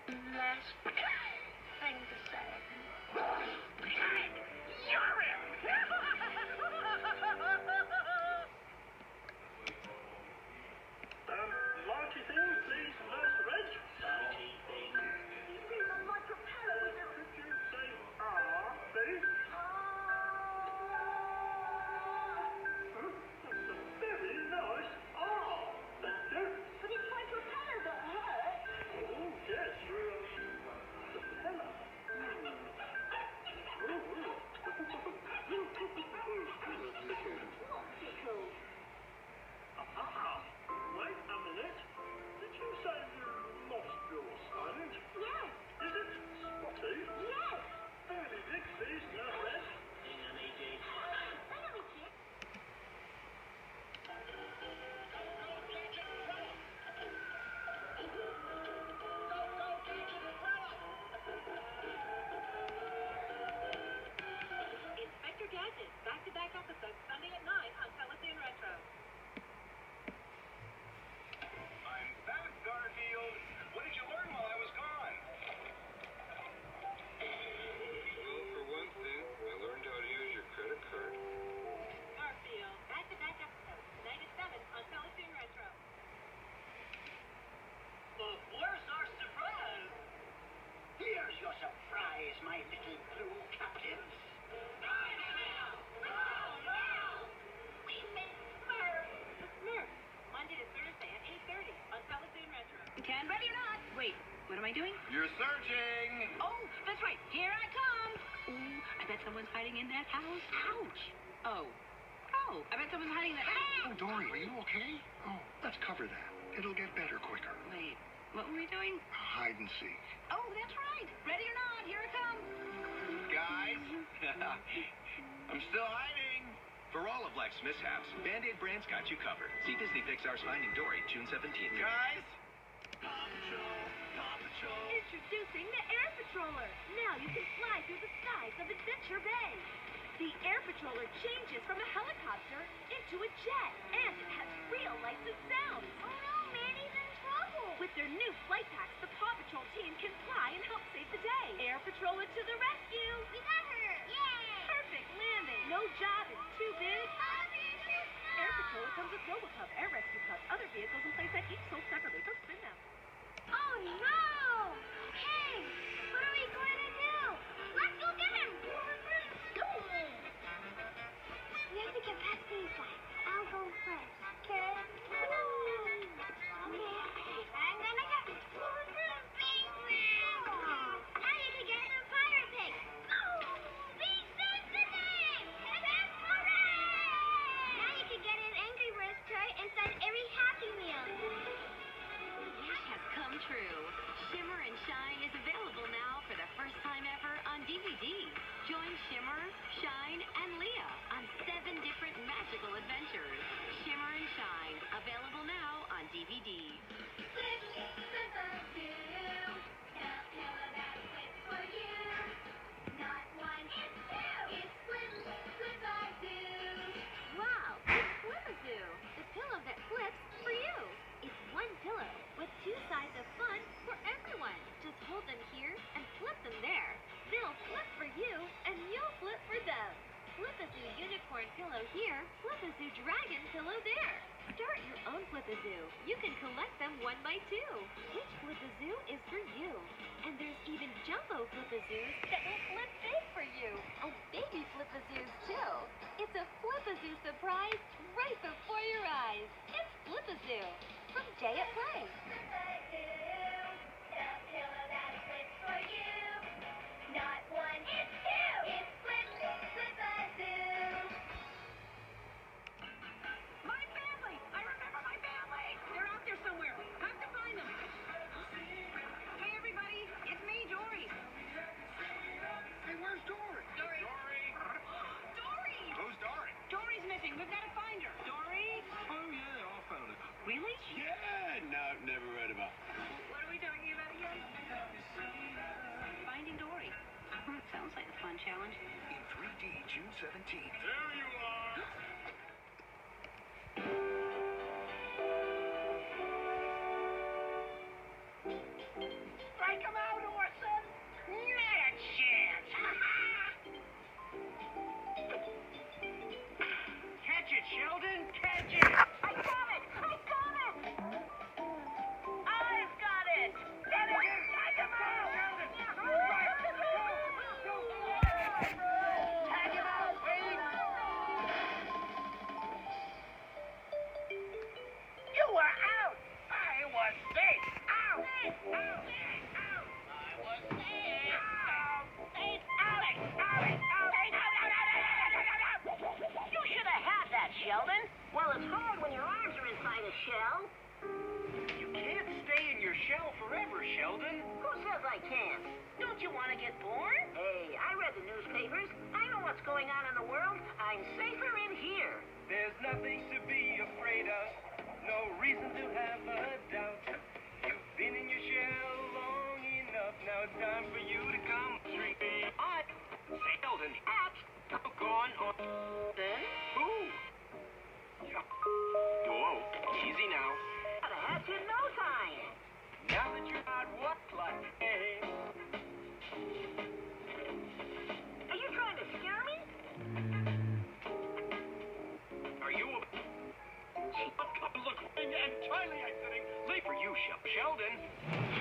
last thing to say. You're it! Lighty thing, please, first reg. Lighty thing. You mean on my propeller, would you? Could you say please? That's a very nice thank you. But it's my propeller that hurts. Oh, yes, your propeller. What's it called? Wait a minute. Did you say you lost your sponge? Yes. Is it spotty? Yes. Fairly big piece, no less. Hang on, AJ. Follow me, kid. Inspector Gadget, back-to-back episodes Sunday at 9 on Teletoon Retro. I'm back, Garfield. What did you learn while I was gone? Well, for one thing, I learned how to use your credit card. Garfield, back-to-back episodes tonight at 7 on Teletoon Retro. But where's our surprise? Here's your surprise, my little blue captives. We make Smurf. The Smurfs, Monday to Thursday at 8:30 on Teletoon Retro. Can, ready or not. Wait, what am I doing? You're searching! Oh, that's right. Here I come. Ooh, I bet someone's hiding in that house. Ouch. Oh, I bet someone's hiding in that house. Oh, Dory, are you okay? Oh, let's cover that. It'll get better quicker. Wait, what were we doing? Hide and seek. Oh, that's right. Ready or not, here I come. Guys, I'm still hiding. For all of life's mishaps, Band-Aid brand's got you covered. See Disney Pixar's Finding Dory, June 17th. Guys! Paw Patrol, Paw Patrol. Introducing the Air Patroller. Now you can fly through the skies of Adventure Bay. The Air Patroller changes from a helicopter into a jet, and it has real lights and sounds. Oh no, Manny's in trouble. With their new flight packs, the Paw Patrol team can fly and help save the day. Air Patroller to the rescue. We got her. Yay. Perfect landing. No job is too big. Air Patroller comes with RoboCub, Air Rescue Cub, other vehicles in place that each sold separately. Don't spin them. Oh no! Hey, what are we going to do? Let's go get him. We have to get past these guys. I'll go first. Okay? Okay. I'm gonna go. Now you can get the pirate pig. Be sensitive! Hooray! Now you can get an Angry Birds toy inside every Happy Meal. Wish has come true. Shimmer and Shine is available now for the first time ever on DVD. Join Shimmer, Shine, and Leah on 7 different magical adventures. Shimmer and Shine, available now on DVD. Wow, it's Flip-a-Zoo, the pillow that flips for you. It's one pillow with 2 sides of fun for everyone. Just hold them here and flip them there. They'll flip for you and you'll flip for them. Flip-a-Zoo unicorn pillow here, Flip-a-Zoo dragon pillow there. Start your own Flip-a-Zoo. You can collect them 1 by 2. Which Flip-a-Zoo is for you? And there's even jumbo Flip-a-Zoos that will flip big for you. And baby Flip-a-Zoos too. It's a Flip-a-Zoo surprise right before your eyes. It's Flip-a-Zoo from Day at Play. My family! I remember my family! They're out there somewhere. Have to find them. Hey, everybody. It's me, Dory. Hey, where's Dory? Dory. Dory! Dory! Who's Dory? Dory's missing. We've got to find her. Dory? Oh, yeah, I found it. Really? Yeah, no, never read about it. What are we talking about again? Finding Dory. Sounds like a fun challenge. In 3D, June 17th. There you are! Right take him out, Orson? Not a chance. Catch it, Sheldon. Catch it. I got it! I got it! I've got it! Get it! Take him out! Tag him out, Wade. You were out. I was safe. Out. Out. Out. I was safe. Out. Safe. Alex. Alex. You should have had that, Sheldon. Well, it's hard when your arms are inside a shell. You can't stay in your shell forever, Sheldon. Who says I can't? Don't you want to get bored? Hey, I read the newspapers. I know what's going on in the world. I'm safer in here. There's nothing to be afraid of. No reason to have a doubt. You've been in your shell long enough. Now it's time for you to come straight on. Sheldon. At Gone on. then, Who? Whoa. Easy now. got a hatch in no time. Now that you're not what like hey. Are you trying to scare me? Are you a... Look, entirely exiting. Late for you, Sheldon.